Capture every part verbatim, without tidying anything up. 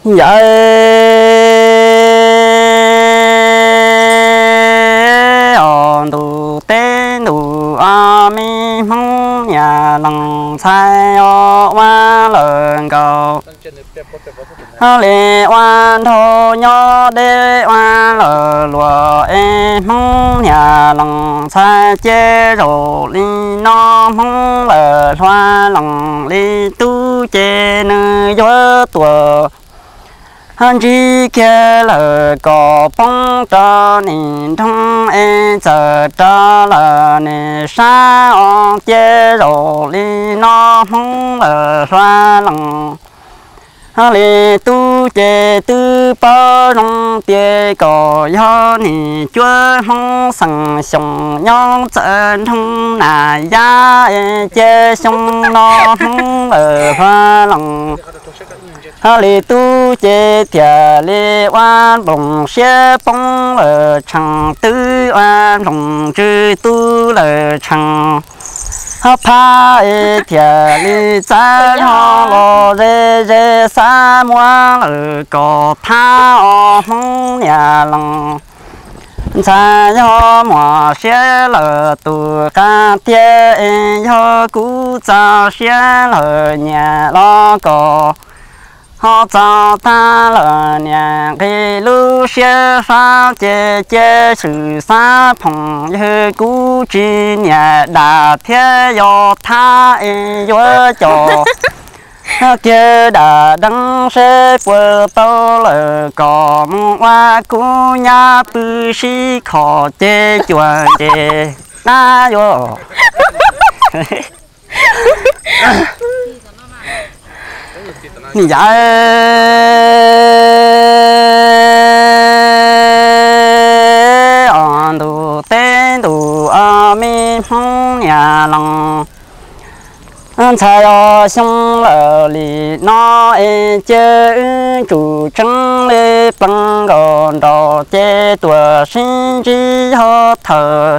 vậy on tu tên tu a mi mong nhà lòng sai o wa lần cầu lệ oan thô nhó đê oan lờ lùa e mong nhà lòng sai chế rồ li nó mong lờ hoa lòng li tu chế nơi gió tùa hắn chỉ kia lờ có phong cho nhìn thông e giờ cho lờ nè sa on chế rồ li nó mong lờ hoa lòng lì tu chế tu bao rong tiề cỏ yo nì chúa hong sằng sòng nhong chân thông nà ya chế sông nó hong ở hoa lòng lì tu chế thiệt lì oan bồng xe bông ở chẳng tư oan bồng chư tu ở chẳng pa e thiệt li cha ho lo re re sa mua ở cỏ pa o hong nhà lòng cha yo mua xe lờ tu ca tie yo cú cha xe lờ nhà lo cỏ họ cho ta lờ nhà cái lu xe pha chế chế sự sa phong như cú chi nhà đà thế yo tha yo cho kia đà đăng xe vừa tao lờ có hoa cú nhà bự sĩ khó chế chuẩn chế na yo dạ on tu tên tu a mi phong nhà lòng cha yo xong lờ li nó e chế chủ trắng lê bằng gòn đỏ chế tua sinh chi ho thờ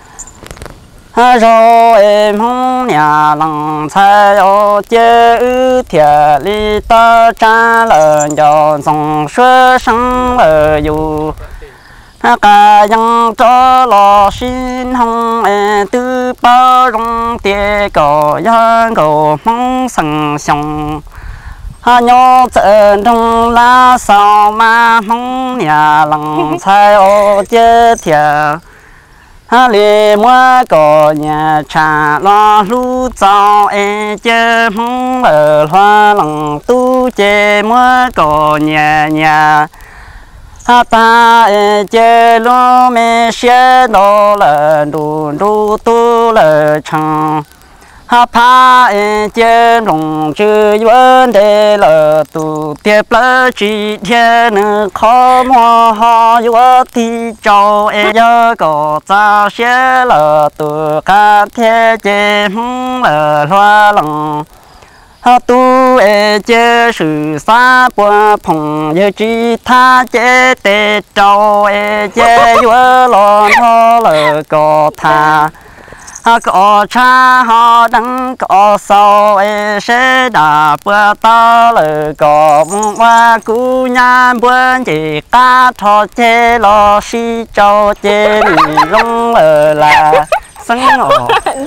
rồi em không nhà lòng sai ô chế thiệt li ta cha lời cho dòng suy sang lời dù cả dân cho lo xin hông em tư bao rong tiề có dân có mong sẵn sòng nhớ chân trong lá sao mà mong nhà lòng sai ô chế thiệt lì mua có nhà trà lo lu cho e chế mong ở hoa lòng tu chế mua có nhà nhà ta e chế lo mê xe lo là đủ đủ tu là chẳng pa e chế lòng chữ vấn đề là tu tiếp là chỉ thiên khó mua họ yếu thì cho e nhớ có ta sẽ là tu cá thế chế mong là hoa lòng tu e chế sự xa qua phong như chỉ tha chế tê cho e chế yếu lo nó là có tha có cha họ đang có sao e sẽ đạp bữa ta lời có qua cú nhà buôn chỉ cá thọ chế lo si cho chế lì rong ở là sẵn ổ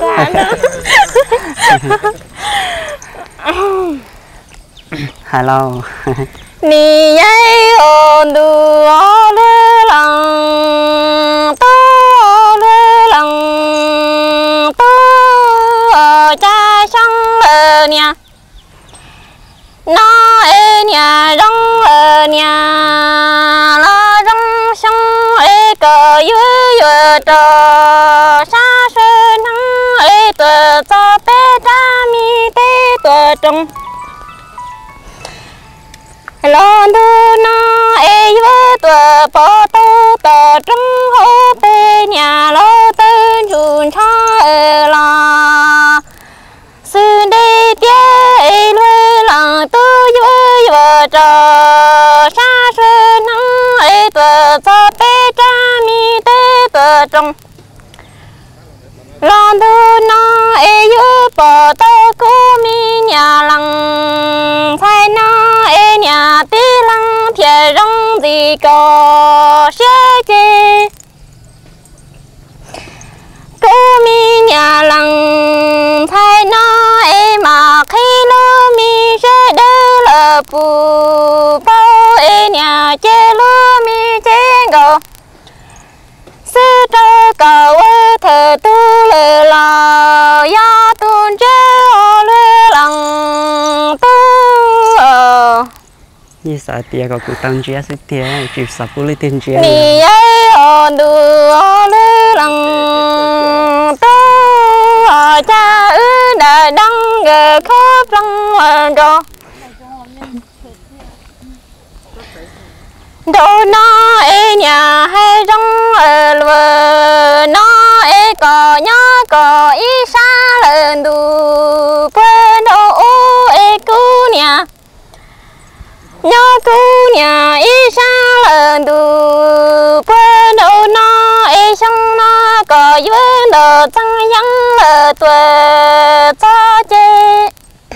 hello ni ai on du o le lang to le lang cha sang ở nhà nó ở nhà rong ở nhà lo rong sang ở cờ dưới dưới trò xa xưa nắng ở tờ cho bé cha mi bé tờ trong lo đưa nó ở dưới tờ bỏ tờ tờ trong hố bé nhà lo tên chuồn cho ở là sư đi tía nuôi lòng tư vui vợ trò xa xưa nắng ấy tờ cho bé cha mi tê tờ trong lòng tư nó ấy dưới bờ tơ cú mi nhà lăng thay nó ấy nhà tí thiệt rong gì có sẽ chê cô mi nhà lăng thay nó em mà khi lúa mi sẽ đỡ là bù bao em nhà chê lúa mi chê gò sư trơ cầu ơi thờ tu lệ là ya tuôn chê ô lệ lăng tu như sao tia có cụ tăng chia sự tia chịu sập cụ lấy tiền chia ni ấy ô du ô lệ lăng tu cha ư đã đăng gờ khóc lăng rồi đâu nó e nhà hay rong ở lừa nó e có nhớ có ý xa lần đủ quên đâu e cứu nhà nhớ cứu nhà ý xa lần đủ quên đâu nó e xong nó có duyên đồ tăng nhắn lờ tuổi cho chê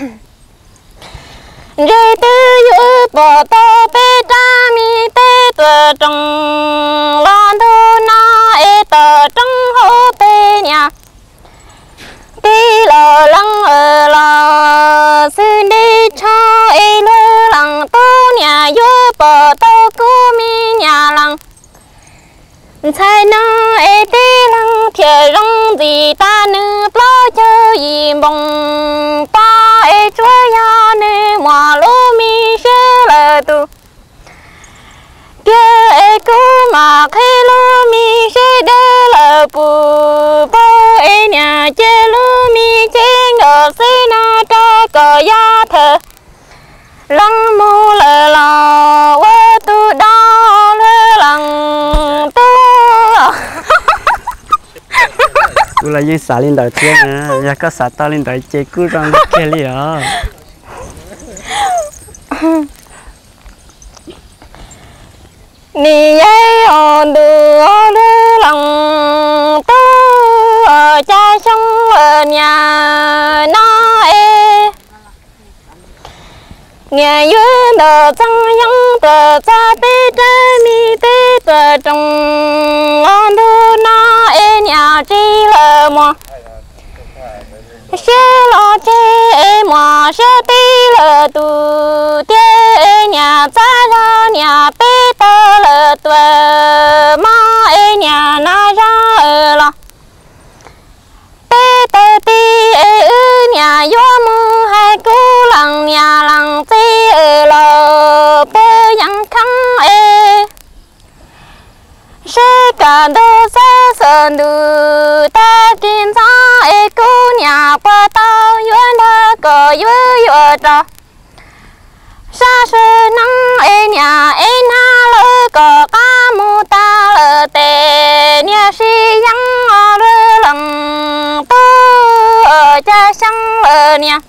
rơi tư giữ bỏ to bê tra mi bê tờ trong lon thu na ê tờ trong hố bê nhà đi lò lăng ở lò sư đi cho ê lơ lăng tu nhà giữ bỏ to cứu mi nhà lăng sai nó ê tí lăng thiệt rong gì ta nữ bao chơi gì bông ba ê chúa ya nữ mà lũ mi sẽ là tu kia ê cứu mà khi lũ mi sẽ đỡ là bù bao ê nhà chê lũ mi chê ngờ xí na cho cờ ya thờ lăng mù lờ lò quê tu đó lơ lăng tu cụ là như xả lên đời kia nè giờ có xả to lên đời chơi cứ rong kia li à ni ấy on du lơ lăng tu ở cha trong ở nhà nó ê nhà dưới đờ trăng nhắn tờ cha tê tê mi tê tờ trong on du nó ê nhà chi lờ mò sẽ lo chê ê mò sẽ tí lờ tu tê ê nhà cha ra nhà bê tờ lờ tuờ ma ê nhà na ra ở lò bê tờ tí ê ư nhà gió mưa hai cú lằng nhà lằng tí ở lò bê nhắn khăn ê sẽ cả đô sẽ sơn đủ ta trên gió ê cú nhà qua tao duyên đa cờ duyên duyên trò xa xưa nắng ê nhà ê na lỡ cờ cá mù ta lỡ tê nhà si nhắn ở lỡ lằng tu ở cha sang lỡ nhà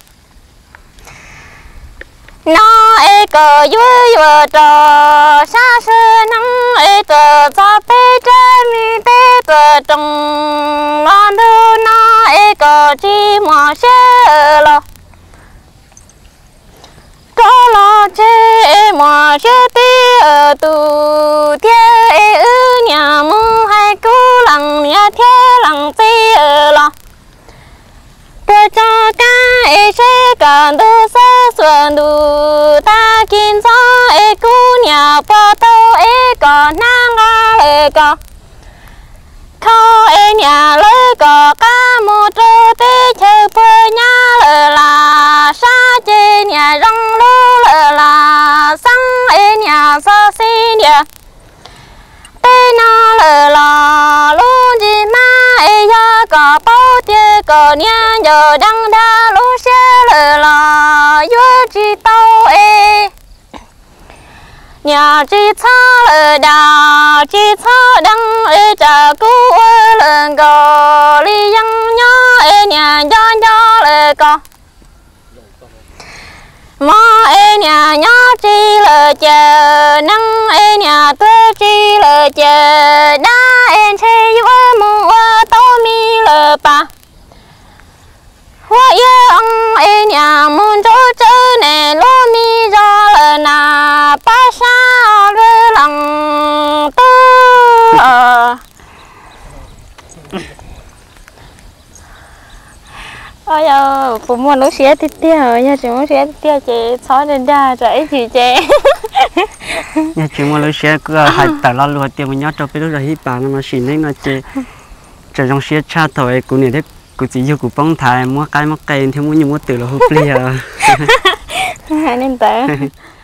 nó ê cờ duyên duyên trò xa xưa nắng ê tờ cho bê trái mi bê tờ trong lon thu nó ê cờ chi mò xe ở lò có lo chê ê mò xe tí ở tù thiê ê ư nhà mù hai cú lằng nhà thiê lằng tí ở lò tờ cho ca ê xe cả đô xa xuân đủ ta kín gió ê cú nhà qua tàu ê có nang ga lê có khó ê nhà lê có ca mô trơ tê chơ bơ nhà lê là xa chê nhà rong lô lê là sang ê nhà xa xí địa tê na lê là lô gì ma ê ya có bao tê có nhà giờ đăng đa lô xe lê là yô chi tàu ê nhà chi cha lê đà chi cha đăng ê trà cú ê lê gò li yang nhó ê nhà do do lê có mò ê nhà nhó chi lê chờ năng ê nhà tuê chi lê chờ đá ê chê yu ê mù ê tô mi lê bà hoa yê ông ê nhà môn chỗ chơ nè lô mi do lê nà ba sa nó phụ mua nó xé tít tiêu nha chỉ muốn xé tít tiêu chị xóa lên ra rồi thì chị nhà chị mua lối xe cứ hai tờ lo luôn tiền mình nhớ cho cái lúc là hít bàn mà xịn đấy nó chị trời trong xe cha thôi cụ này đấy cụ chỉ yêu cụ bông thái mua cái mua cây thì mua nhiều mua từ là hộp lia hai nên tớ